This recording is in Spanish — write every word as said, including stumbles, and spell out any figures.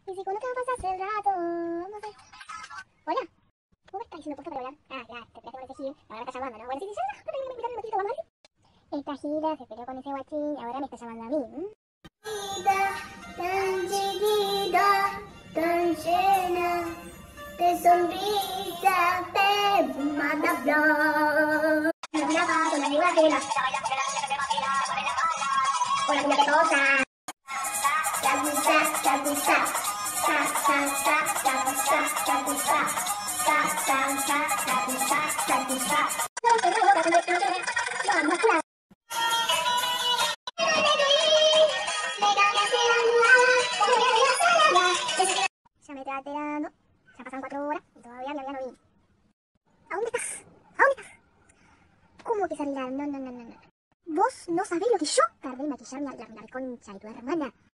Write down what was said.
Y si cuando te vas a pasar el rato, vamos a ver. Hola. ¿Cómo me estás diciendo porfa para hablar? Ah, ya, te quedaste con ese gil. Ahora me estás llamando, ¿no? Bueno, sí, sí, ya, no tengo que invitarme un ratito, vamos a ver. Esta gira se peleó con ese guachín y ahora me está llamando a mí. ¿Mm? Vida tan chiquita, tan llena de sonrisa perfumada flor. Una mirada con la lengua que la está bailando, que la hace que baila, mueve la pala. Con la cumbia que toca. La gusta, la gusta. Sa, sa, sa, la gusta, la gusta. Sa, sa, sa, la gusta, la gusta. No te voy a tocar, no te voy a tocar. Vamos, claro. Ya me está esperando. Ya pasan cuatro horas y todavía mi amiga no vino. ¿A dónde estás? ¿A dónde estás? ¿Cómo que salir? No, no, no, no, no. Vos no sabés lo que yo tardé en maquillarme a la concha de tu hermana.